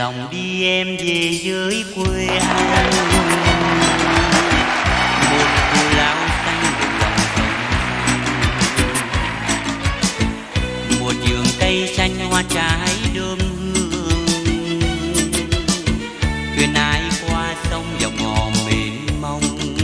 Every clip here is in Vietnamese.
lòng đi em về với quê anh, một cù lao xanh một dòng sông, một vườn cây xanh hoa trái đơm hương, thuyền ái qua sông dòng hò mênh mông.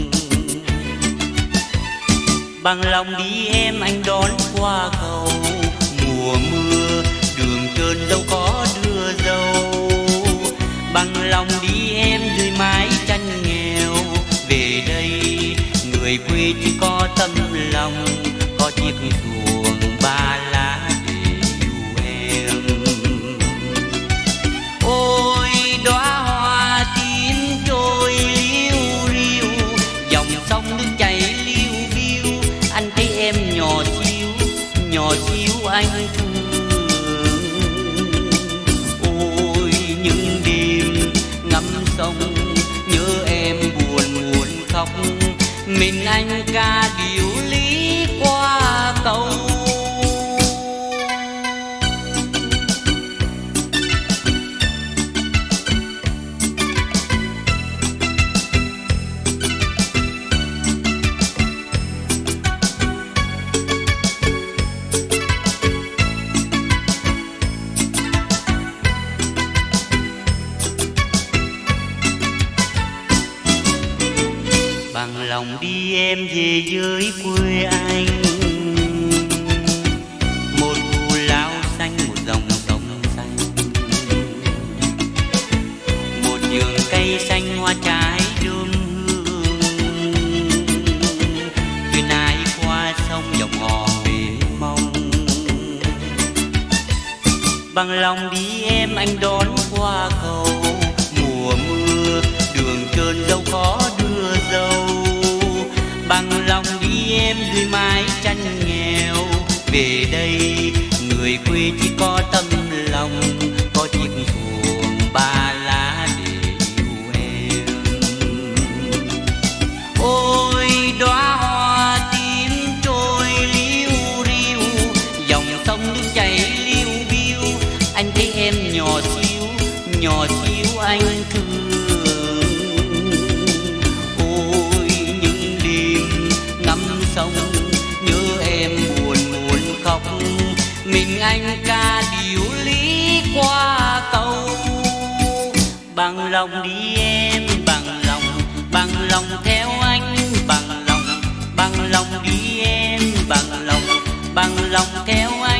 Bằng lòng đi em anh đón qua cầu, mùa mưa đường trơn đâu có đưa dâu. Bằng lòng đi em dưới mái tranh nghèo, về đây người quê chỉ có tấm lòng, có chiếc xuồng ba lá để yêu em. Ôi đóa hoa tím trôi liu riu, dòng sông nước chảy liu biu, anh thấy em nhỏ xíu anh thương. Ôi những đêm ngắm sông nhớ em buồn khóc, mình anh ca điệu lý qua cầu. Bằng lòng đi em về với quê anh, một cù lao xanh một dòng sông xanh, một vườn cây xanh hoa trái đơm hương, thuyền ái qua sông dòng hò mênh mông. Bằng lòng đi em anh đón qua cầu, mùa mưa đường trơn dâu khó đưa dâu. Bằng lòng đi em dưới mái tranh nghèo, về đây người quê chỉ có tấm lòng, có chiếc xuồng ba lá để yêu em. Ôi đóa hoa tím trôi liu riu, dòng sông nước chảy liu biu, anh thấy em nhỏ xíu anh thương. Sông nhớ em buồn khóc, mình anh ca điệu lý qua cầu. Bằng lòng đi em bằng lòng theo anh, bằng lòng đi em bằng lòng theo anh.